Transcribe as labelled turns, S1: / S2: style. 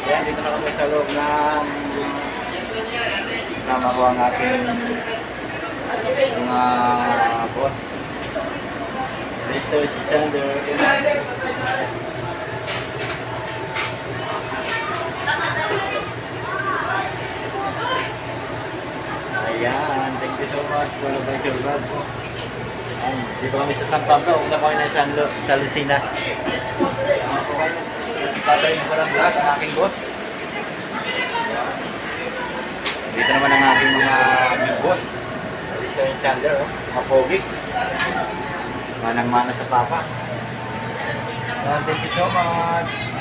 S1: Ayan, dito na kami sa loob ng kasama ko ang aking mga boss. Mr. Chandler. Ayan, thank you so much for the Biker Vlog. Ayan, dito kami sa San Pablo. Una kami na sa Lucena. Tatay mo palang vlog, ang aking boss. Dito naman ang aking mga boss. Mr. Chandler, mga pogi. Manang-mana sa papa. Thank you so much.